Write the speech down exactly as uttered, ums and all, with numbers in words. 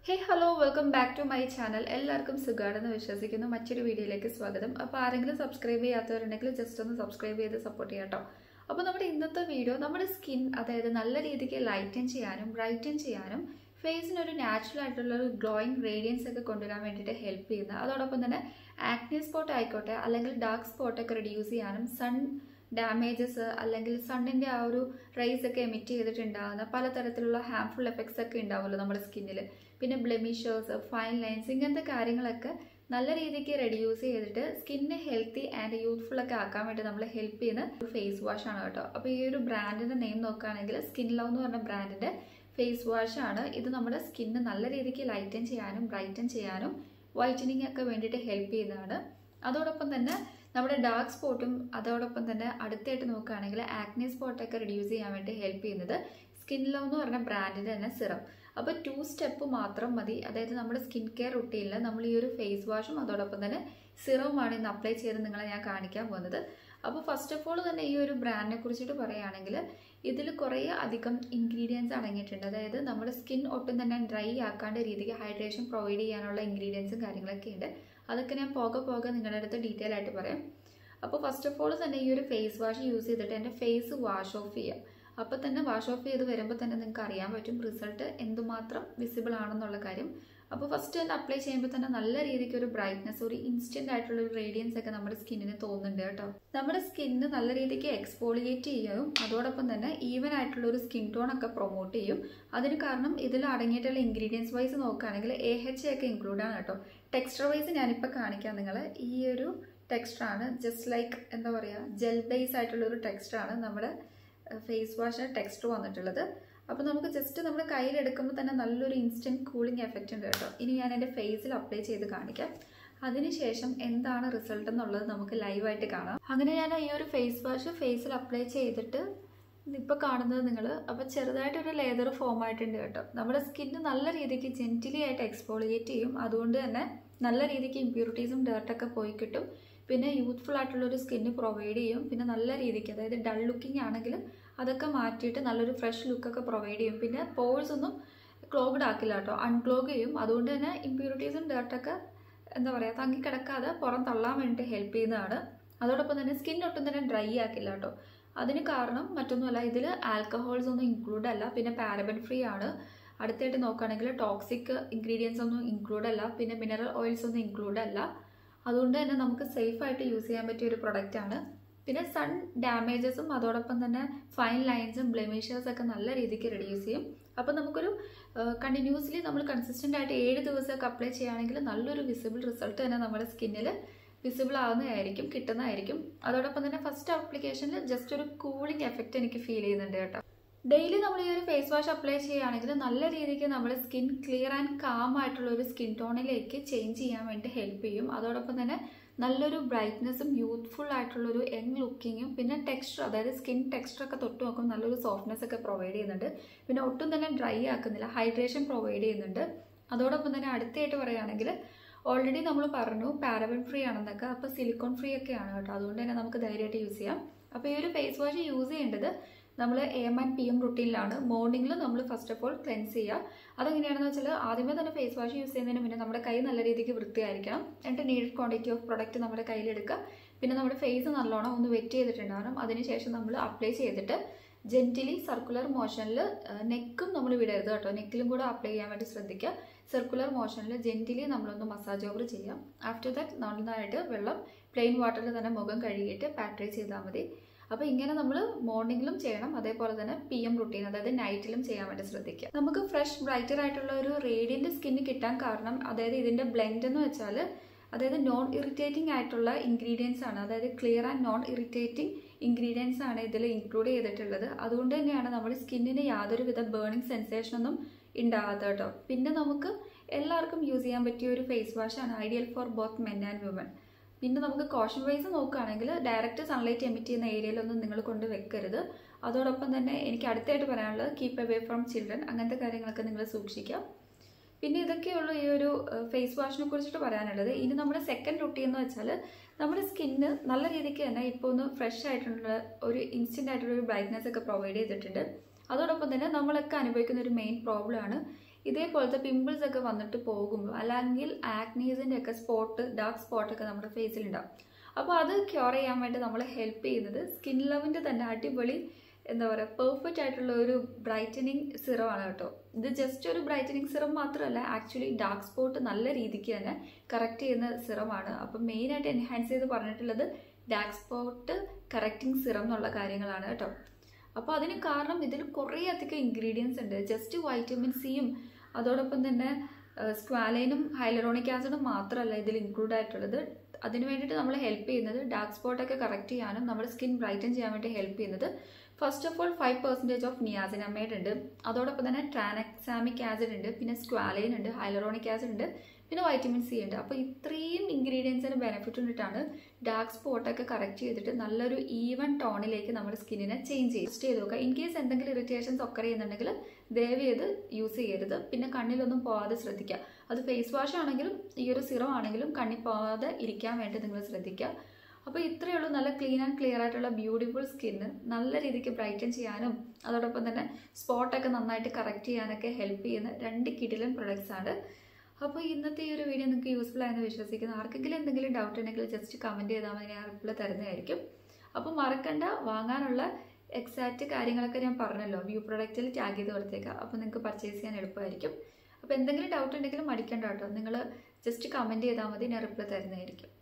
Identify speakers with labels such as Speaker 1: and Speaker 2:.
Speaker 1: Hey hello welcome back to my channel. എല്ലാവർക്കും സുഖാണെന്ന് വിശ്വസിക്കുന്നു. മറ്റൊരു വീഡിയോയിലേക്ക് സ്വാഗതം. അപ്പോൾ ആരെങ്കിലും സബ്സ്ക്രൈബ് ചെയ്യാത്തവരുണ്ടെങ്കിൽ ജസ്റ്റ് ഒന്ന് സബ്സ്ക്രൈബ് ചെയ്ത് സപ്പോർട്ട് ചെയ്യാം ട്ടോ. അപ്പോൾ നമ്മുടെ ഇന്നത്തെ വീഡിയോ നമ്മുടെ സ്കിൻ അതായത് നല്ല രീതിക്ക് ലൈറ്റൻ ചെയ്യാനും ബ്രൈറ്റൻ ചെയ്യാനും ഫേസിന് ഒരു നാച്ചുറൽ ആയിട്ടുള്ള ഒരു ഗ്ലോയിങ് റേഡിയൻസ് ഒക്കെ കൊണ്ടുവരാൻ വേണ്ടിയിട്ട് ഹെൽപ്പ് ചെയ്യുന്ന അതോടൊപ്പം തന്നെ ആക്നെ സ്പോട്ട് ആയിക്കോട്ടെ അല്ലെങ്കിൽ ഡാർക്ക് സ്പോട്ട് ഒക്കെ റിഡ്യൂസ് ചെയ്യാനും സൺ ഡാമേജസ് അല്ലെങ്കിൽ സണ്ണിൻ്റെ ആ ഒരു റേസ് ഒക്കെ എമിറ്റ് ചെയ്തിട്ടുണ്ടാകുന്ന പലതരത്തിലുള്ള ഹാംഫുൾ എഫക്ട്സ് ഒക്കെ ഉണ്ടാവുമല്ലോ നമ്മുടെ സ്കിന്നിൽ. പിന്നെ ബ്ലെമിഷേഴ്സ് ഫൈൻ ലൈൻസ് ഇങ്ങനത്തെ കാര്യങ്ങളൊക്കെ നല്ല രീതിക്ക് റെഡ്യൂസ് ചെയ്തിട്ട് സ്കിന്നെ ഹെൽത്തി ആൻഡ് യൂത്ത്ഫുൾ ഒക്കെ ആക്കാൻ വേണ്ടി നമ്മൾ ഹെൽപ്പ് ചെയ്യുന്ന ഒരു ഫേസ് വാഷ് ആണ് കേട്ടോ. അപ്പോൾ ഈ ഒരു ബ്രാൻഡിൻ്റെ നെയിം നോക്കുകയാണെങ്കിൽ സ്കിൻ ലവ് എന്ന് പറഞ്ഞ ബ്രാൻഡിൻ്റെ ഫേസ് വാഷ് ആണ്. ഇത് നമ്മുടെ സ്കിന്ന് നല്ല രീതിക്ക് ലൈറ്റൻ ചെയ്യാനും ബ്രൈറ്റൻ ചെയ്യാനും വൈറ്റനിങ് ഒക്കെ വേണ്ടിയിട്ട് ഹെൽപ്പ് ചെയ്യുന്നതാണ്. അതോടൊപ്പം തന്നെ നമ്മുടെ ഡാർക്ക് സ്പോട്ടും അതോടൊപ്പം തന്നെ അടുത്തായിട്ട് നോക്കുകയാണെങ്കിൽ ആക്നെ സ്പോട്ടൊക്കെ റിഡ്യൂസ് ചെയ്യാൻ വേണ്ടി ഹെൽപ്പ് ചെയ്യുന്നത് സ്കിൻ ലവ് എന്ന് പറഞ്ഞ ബ്രാൻഡിൻ്റെ തന്നെ സിറം. അപ്പോൾ ടു സ്റ്റെപ്പ് മാത്രം മതി. അതായത് നമ്മുടെ സ്കിൻ കെയർ റുട്ടീനിൽ നമ്മൾ ഈ ഒരു ഫേസ് വാഷും അതോടൊപ്പം തന്നെ സിറവുമാണ് ഇന്ന് അപ്ലൈ ചെയ്ത് നിങ്ങളെ ഞാൻ കാണിക്കാൻ പോകുന്നത്. അപ്പോൾ ഫസ്റ്റ് ഓഫ് ഓൾ തന്നെ ഈ ഒരു ബ്രാൻഡിനെ കുറിച്ചിട്ട് പറയുകയാണെങ്കിൽ ഇതിൽ കുറേ അധികം ഇൻഗ്രീഡിയൻസ് അടങ്ങിയിട്ടുണ്ട്. അതായത് നമ്മുടെ സ്കിൻ ഒട്ടും തന്നെ ഡ്രൈ ആക്കാണ്ട് രീതിക്ക് ഹൈഡ്രേഷൻ പ്രൊവൈഡ് ചെയ്യാനുള്ള ഇൻഗ്രീഡിയൻസും കാര്യങ്ങളൊക്കെ ഉണ്ട്. അതൊക്കെ ഞാൻ പോകെ പോകെ നിങ്ങളുടെ അടുത്ത് ഡീറ്റെയിൽ ആയിട്ട് പറയാം. അപ്പോൾ ഫസ്റ്റ് ഓഫ് ഓൾ തന്നെ ഈ ഒരു ഫേസ് വാഷ് യൂസ് ചെയ്തിട്ട് എൻ്റെ ഫേസ് വാഷ് ഓഫ് ചെയ്യാം. അപ്പോൾ തന്നെ വാഷ് ഓഫ് ചെയ്ത് വരുമ്പോൾ തന്നെ നിങ്ങൾക്ക് അറിയാൻ പറ്റും റിസൾട്ട് എന്തുമാത്രം വിസിബിൾ ആണെന്നുള്ള കാര്യം. അപ്പോൾ ഫസ്റ്റ് തന്നെ അപ്ലൈ ചെയ്യുമ്പോൾ തന്നെ നല്ല രീതിക്ക് ഒരു ബ്രൈറ്റ്നസ് ഒരു ഇൻസ്റ്റന്റ് ആയിട്ടുള്ള ഒരു റേഡിയൻസ് ഒക്കെ നമ്മുടെ സ്കിന്നിന് തോന്നുന്നുണ്ട് കേട്ടോ. നമ്മുടെ സ്കിന്ന് നല്ല രീതിക്ക് എക്സ്പോളിയേറ്റ് ചെയ്യും അതോടൊപ്പം തന്നെ ഈവൻ ആയിട്ടുള്ള ഒരു സ്കിൻ ടോൺ ഒക്കെ പ്രൊമോട്ട് ചെയ്യും. അതിന് കാരണം ഇതിൽ അടങ്ങിയിട്ടുള്ള ഇൻഗ്രീഡിയൻസ് വൈസ് നോക്കുകയാണെങ്കിൽ എ എച്ച് ഒക്കെ ഇൻക്ലൂഡ് ആണ് കേട്ടോ. ടെക്സ്ചർ വൈസ് ഞാനിപ്പോൾ കാണിക്കാം നിങ്ങളെ. ഈ ഒരു ടെക്സ്ചറാണ് ജസ്റ്റ് ലൈക്ക് എന്താ പറയുക ജെൽ ബേസ് ആയിട്ടുള്ള ഒരു ടെക്സ്ചറാണ് നമ്മുടെ ഫേസ് വാഷ് ടെക്സ്ചർ വന്നിട്ടുള്ളത്. അപ്പോൾ നമുക്ക് ജസ്റ്റ് നമ്മുടെ കയ്യിലെടുക്കുമ്പോൾ തന്നെ നല്ലൊരു ഇൻസ്റ്റൻറ്റ് കൂളിംഗ് എഫക്റ്റ് ഉണ്ട് കേട്ടോ. ഇനി ഞാൻ എൻ്റെ ഫേസിൽ അപ്ലൈ ചെയ്ത് കാണിക്കാം. അതിനുശേഷം എന്താണ് റിസൾട്ട് എന്നുള്ളത് നമുക്ക് ലൈവായിട്ട് കാണാം. അങ്ങനെ ഞാൻ ഈ ഒരു ഫേസ് വാഷ് ഫേസിൽ അപ്ലൈ ചെയ്തിട്ട് ഇപ്പോൾ കാണുന്നത് നിങ്ങൾ അപ്പോൾ ചെറുതായിട്ടൊരു ലേതർ ഫോം ആയിട്ടുണ്ട് കേട്ടോ. നമ്മുടെ സ്കിന്ന് നല്ല രീതിക്ക് ജെന്റിലി ആയിട്ട് എക്സ്പോളിയേറ്റ് ചെയ്യും. അതുകൊണ്ട് തന്നെ നല്ല രീതിക്ക് ഇമ്പ്യൂരിറ്റീസും ഡേർട്ടൊക്കെ പോയി കിട്ടും. പിന്നെ യൂത്ത്ഫുൾ ആയിട്ടുള്ളൊരു സ്കിന്ന് പ്രൊവൈഡ് ചെയ്യും. പിന്നെ നല്ല രീതിക്ക് അതായത് ഡൾ ലുക്കിംഗ് ആണെങ്കിൽ അതൊക്കെ മാറ്റിയിട്ട് നല്ലൊരു ഫ്രഷ് ലുക്കൊക്കെ പ്രൊവൈഡ് ചെയ്യും. പിന്നെ പോഴ്സ് ഒന്നും ക്ലോഗ്ഡ് ആക്കില്ല കേട്ടോ, അൺക്ലോഗ് ചെയ്യും. അതുകൊണ്ട് തന്നെ ഇമ്പ്യൂരിറ്റീസും ഡേർട്ടൊക്കെ എന്താ പറയുക തങ്ങിക്കിടക്കാതെ പുറം തള്ളാൻ വേണ്ടിയിട്ട് ഹെൽപ്പ് ചെയ്യുന്നതാണ്. അതോടൊപ്പം തന്നെ സ്കിൻ ഒട്ടും തന്നെ ഡ്രൈ ആക്കില്ല കേട്ടോ. അതിന് കാരണം മറ്റൊന്നുമല്ല, ഇതിൽ ആൽക്കഹോൾസ് ഒന്നും ഇൻക്ലൂഡ് അല്ല. പിന്നെ പാരബൻ ഫ്രീ ആണ്. അടുത്തായിട്ട് നോക്കുകയാണെങ്കിൽ ടോക്സിക് ഇൻഗ്രീഡിയൻസ് ഒന്നും ഇൻക്ലൂഡ് അല്ല. പിന്നെ മിനറൽ ഓയിൽസ് ഒന്നും ഇൻക്ലൂഡ് അല്ല. അതുകൊണ്ട് തന്നെ നമുക്ക് സേഫായിട്ട് യൂസ് ചെയ്യാൻ പറ്റിയ ഒരു പ്രൊഡക്റ്റാണ്. പിന്നെ സൺ ഡാമേജസും അതോടൊപ്പം തന്നെ ഫൈൻ ലൈൻസും ബ്ലെമിഷേഴ്സ് ഒക്കെ നല്ല രീതിക്ക് റെഡ്യൂസ് ചെയ്യും. അപ്പോൾ നമുക്കൊരു കണ്ടിന്യൂസ്ലി നമ്മൾ കൺസിസ്റ്റൻ്റ് ആയിട്ട് ഏഴ് ദിവസമൊക്കെ അപ്ലൈ ചെയ്യുകയാണെങ്കിൽ നല്ലൊരു വിസിബിൾ റിസൾട്ട് തന്നെ നമ്മുടെ സ്കിന്നിൽ വിസിബിൾ ആവുന്നതായിരിക്കും കിട്ടുന്നതായിരിക്കും. അതോടൊപ്പം തന്നെ ഫസ്റ്റ് ആപ്ലിക്കേഷനിൽ ജസ്റ്റ് ഒരു കൂളിംഗ് എഫക്റ്റ് എനിക്ക് ഫീൽ ചെയ്യുന്നുണ്ട് കേട്ടോ. ഡെയിലി നമ്മൾ ഈ ഒരു ഫേസ് വാഷ് അപ്ലൈ ചെയ്യുകയാണെങ്കിൽ നല്ല രീതിക്ക് നമ്മുടെ സ്കിൻ ക്ലിയർ ആൻഡ് കാം ആയിട്ടുള്ള ഒരു സ്കിൻ ടോണിലേക്ക് ചേഞ്ച് ചെയ്യാൻ വേണ്ടി ഹെൽപ്പ് ചെയ്യും. അതോടൊപ്പം തന്നെ നല്ലൊരു ബ്രൈറ്റ്നസ്സും യൂത്ത്ഫുൾ ആയിട്ടുള്ളൊരു യങ് ലുക്കിങ്ങും പിന്നെ ടെക്സ്ചർ അതായത് സ്കിൻ ടെക്സ്ചർ ഒക്കെ തൊട്ട് നോക്കും നല്ലൊരു സോഫ്റ്റ്നെസ് ഒക്കെ പ്രൊവൈഡ് ചെയ്യുന്നുണ്ട്. പിന്നെ ഒട്ടും തന്നെ ഡ്രൈ ആക്കുന്നില്ല, ഹൈഡ്രേഷൻ പ്രൊവൈഡ് ചെയ്യുന്നുണ്ട്. അതോടൊപ്പം തന്നെ അടുത്തായിട്ട് പറയുകയാണെങ്കിൽ ഓൾറെഡി നമ്മൾ പറഞ്ഞു പാരബൻ ഫ്രീ ആണെന്നൊക്കെ, അപ്പോൾ സിലിക്കോൺ ഫ്രീ ഒക്കെയാണ് കേട്ടോ. അതുകൊണ്ട് തന്നെ നമുക്ക് ധൈര്യമായിട്ട് യൂസ് ചെയ്യാം. അപ്പോൾ ഈ ഒരു ഫേസ് വാഷ് യൂസ് ചെയ്യേണ്ടത് നമ്മൾ A M and P M റുട്ടീനിലാണ്. മോർണിംഗിൽ നമ്മൾ ഫസ്റ്റ് ഓഫ് ഓൾ ക്ലെൻസ് ചെയ്യുക. അതെങ്ങനെയാണെന്ന് വെച്ചാൽ ആദ്യമേ തന്നെ ഫേസ് വാഷ് യൂസ് ചെയ്യുന്നതിന് മുന്നേ നമ്മുടെ കൈ നല്ല രീതിക്ക് വൃത്തിയായിരിക്കണം. എന്നിട്ട് നീഡഡ് ക്വാണ്ടിറ്റി ഓഫ് പ്രൊഡക്റ്റ് നമ്മുടെ കയ്യിലെടുക്കുക. പിന്നെ നമ്മുടെ ഫേസ് നല്ലോണം ഒന്ന് വെറ്റ് ചെയ്തിട്ടുണ്ടാകണം. അതിനുശേഷം നമ്മൾ അപ്ലൈ ചെയ്തിട്ട് ജെന്റിലി സർക്കുലർ മോഷനിൽ നെക്കും നമ്മൾ വിടരുത് കേട്ടോ, നെക്കിലും കൂടെ അപ്ലൈ ചെയ്യാൻ വേണ്ടി ശ്രദ്ധിക്കുക. സർക്കുലർ മോഷനിൽ ജെന്റിലി നമ്മളൊന്ന് മസാജ് ഓവർ ചെയ്യാം. ആഫ്റ്റർ ദാറ്റ് നന്നായിട്ട് വെള്ളം പ്ലെയിൻ വാട്ടറിൽ തന്നെ മുഖം കഴുകിയിട്ട് പാട്രൈ ചെയ്താൽ മതി. അപ്പോൾ ഇങ്ങനെ നമ്മൾ മോർണിംഗിലും ചെയ്യണം, അതേപോലെ തന്നെ പി എം റുട്ടീൻ അതായത് നൈറ്റിലും ചെയ്യാൻ വേണ്ടി ശ്രദ്ധിക്കുക. നമുക്ക് ഫ്രഷ് ബ്രൈറ്റർ ആയിട്ടുള്ള ഒരു റേഡിയന്റ് സ്കിന്ന് കിട്ടാൻ കാരണം അതായത് ഇതിന്റെ ബ്ലെൻഡ് എന്ന് വെച്ചാൽ അതായത് നോൺ ഇറിറ്റേറ്റിംഗ് ആയിട്ടുള്ള ഇൻഗ്രീഡിയൻസ് ആണ്. അതായത് clear and non irritating ingredients ആണ് ഇതിൽ ഇൻക്ലൂഡ് ചെയ്തിട്ടുള്ളത്. അതുകൊണ്ട് തന്നെയാണ് നമ്മുടെ സ്കിന്നിന് യാതൊരുവിധ ബേണിംഗ് സെൻസേഷനൊന്നും ഉണ്ടാകാത്ത കേട്ടോ. പിന്നെ നമുക്ക് എല്ലാവർക്കും യൂസ് ചെയ്യാൻ പറ്റിയ ഒരു ഫേസ് വാഷാണ്, ideal for both men and women. പിന്നെ നമുക്ക് കോഷൻ വൈസ് നോക്കുകയാണെങ്കിൽ ഡയറക്റ്റ് സൺലൈറ്റ് എമിറ്റ് ചെയ്യുന്ന ഏരിയയിലൊന്നും നിങ്ങൾ കൊണ്ട് വെക്കരുത്. അതോടൊപ്പം തന്നെ എനിക്ക് അടുത്തായിട്ട് പറയാനുള്ളത് കീപ്പ് അവേ ഫ്രം ചിൽഡ്രൻ, അങ്ങനത്തെ കാര്യങ്ങളൊക്കെ നിങ്ങൾ സൂക്ഷിക്കുക. പിന്നെ ഇതൊക്കെയുള്ളൂ ഈ ഒരു ഫേസ് വാഷിനെ കുറിച്ചിട്ട് പറയാനുള്ളത്. ഇനി നമ്മുടെ സെക്കൻഡ് റുട്ടീൻ എന്ന് വെച്ചാൽ നമ്മുടെ സ്കിന്ന് നല്ല രീതിക്ക് തന്നെ ഇപ്പോൾ ഒന്ന് ഫ്രഷ് ആയിട്ടുള്ള ഒരു ഇൻസ്റ്റൻ്റ് ആയിട്ടുള്ള ഒരു ബ്രൈറ്റ്നസ് ഒക്കെ പ്രൊവൈഡ് ചെയ്തിട്ടുണ്ട്. അതോടൊപ്പം തന്നെ നമ്മളൊക്കെ അനുഭവിക്കുന്ന ഒരു മെയിൻ പ്രോബ്ലമാണ് ഇതേപോലത്തെ പിമ്പിൾസ് ഒക്കെ വന്നിട്ട് പോകുമ്പോൾ അല്ലെങ്കിൽ ആക്നീസിൻ്റെ ഒക്കെ സ്പോട്ട് ഡാർക്ക് സ്പോട്ടൊക്കെ നമ്മുടെ ഫേസിലുണ്ടാവും. അപ്പോൾ അത് ക്യൂർ ചെയ്യാൻ വേണ്ടി നമ്മളെ ഹെൽപ്പ് ചെയ്യുന്നത് സ്കിൻ ലവിൻ്റെ തന്നെ അടിപൊളി എന്താ പറയുക പെർഫെക്റ്റ് ആയിട്ടുള്ള ഒരു ബ്രൈറ്റനിങ് സിറമാണ് കേട്ടോ. ഇത് ജസ്റ്റ് ഒരു ബ്രൈറ്റനിങ് സിറം മാത്രമല്ല, ആക്ച്വലി ഡാർക്ക് സ്പോട്ട് നല്ല രീതിക്ക് തന്നെ കറക്റ്റ് ചെയ്യുന്ന സിറമാണ്. അപ്പം മെയിനായിട്ട് എൻഹാൻസ് ചെയ്ത് പറഞ്ഞിട്ടുള്ളത് ഡാർക്ക് സ്പോട്ട് കറക്റ്റിംഗ് സിറം എന്നുള്ള കാര്യങ്ങളാണ് കേട്ടോ. അപ്പോൾ അതിന് കാരണം ഇതിൽ കുറേ അധികം ഇൻഗ്രീഡിയൻസ് ഉണ്ട്. ജസ്റ്റ് വൈറ്റമിൻ സിയും അതോടൊപ്പം തന്നെ സ്ക്വാലൈനും ഹൈലറോണിക് ആസിഡും മാത്രമല്ല ഇതിൽ ഇൻക്ലൂഡ് ആയിട്ടുള്ളത്. അതിന് വേണ്ടിയിട്ട് നമ്മളെ ഹെൽപ്പ് ചെയ്യുന്നത് ഡാർക്ക് സ്പോട്ടൊക്കെ കറക്റ്റ് ചെയ്യാനും നമ്മുടെ സ്കിൻ ബ്രൈറ്റൻ ചെയ്യാൻ വേണ്ടി ഹെൽപ്പ് ചെയ്യുന്നത് first of all five percentage of niacinamide ഉണ്ട്, അതോടൊപ്പം തന്നെ ട്രാനക്സാമിക് ആസിഡ് ഉണ്ട്, പിന്നെ സ്ക്വാലൈൻ ഉണ്ട്, ഹൈലറോണിക് ആസിഡ് ഉണ്ട്, പിന്നെ വൈറ്റമിൻ സി ഉണ്ട്. അപ്പോൾ ഇത്രയും ഇൻഗ്രീഡിയൻസിന് ബെനിഫിറ്റ് കൊണ്ടിട്ടാണ് ഡാർക്ക് സ്പോട്ടൊക്കെ കറക്റ്റ് ചെയ്തിട്ട് നല്ലൊരു ഈവൻ ടോണിലേക്ക് നമ്മുടെ സ്കിന്നിനെ ചേഞ്ച് ചെയ്യും. ടെസ്റ്റ് ചെയ്ത് നോക്കുക. ഇൻ കേസ് എന്തെങ്കിലും ഇറിറ്റേഷൻസ് ഒക്കെ ചെയ്യുന്നുണ്ടെങ്കിൽ ദയവ് ചെയ്ത് യൂസ് ചെയ്യരുത്. പിന്നെ കണ്ണിലൊന്നും പോകാതെ ശ്രദ്ധിക്കുക. അത് ഫേസ് വാഷ് ആണെങ്കിലും ഈ ഒരു സിറം ആണെങ്കിലും കണ്ണിൽ പോകാതെ ഇരിക്കാൻ വേണ്ടി നിങ്ങൾ ശ്രദ്ധിക്കുക. അപ്പോൾ ഇത്രയേ ഉള്ളൂ. നല്ല ക്ലീൻ ആൻഡ് ക്ലിയർ ആയിട്ടുള്ള ബ്യൂട്ടിഫുൾ സ്കിന്ന് നല്ല രീതിക്ക് ബ്രൈറ്റൻ ചെയ്യാനും അതോടൊപ്പം തന്നെ സ്പോട്ടൊക്കെ നന്നായിട്ട് കറക്റ്റ് ചെയ്യാനൊക്കെ ഹെൽപ്പ് ചെയ്യുന്ന രണ്ട് കിടിലൻ പ്രൊഡക്ട്സ് ആണ്. അപ്പോൾ ഇന്നത്തെ ഈ ഒരു വീഡിയോ നിങ്ങൾക്ക് യൂസ്ഫുൾ ആയെന്ന് വിശ്വസിക്കുന്നു. ആർക്കെങ്കിലും എന്തെങ്കിലും ഡൗട്ട് ഉണ്ടെങ്കിൽ ജസ്റ്റ് കമൻറ്റ് ചെയ്താൽ മതി, ഞാൻ റിപ്ലൈ തരുന്നതായിരിക്കും. അപ്പോൾ മറക്കണ്ട, വാങ്ങാനുള്ള എക്സാക്റ്റ് കാര്യങ്ങളൊക്കെ ഞാൻ പറഞ്ഞല്ലോ, വ്യൂ പ്രൊഡക്റ്റിൽ ടാഗ് ചെയ്ത് കൊടുത്തേക്കാം. അപ്പോൾ നിങ്ങൾക്ക് പർച്ചേസ് ചെയ്യാൻ എളുപ്പമായിരിക്കും. അപ്പോൾ എന്തെങ്കിലും ഡൗട്ട് ഉണ്ടെങ്കിലും മടിക്കണ്ട കേട്ടോ, നിങ്ങൾ ജസ്റ്റ് കമൻറ്റ് ചെയ്താൽ മതി, ഞാൻ റിപ്ലൈ തരുന്നതായിരിക്കും.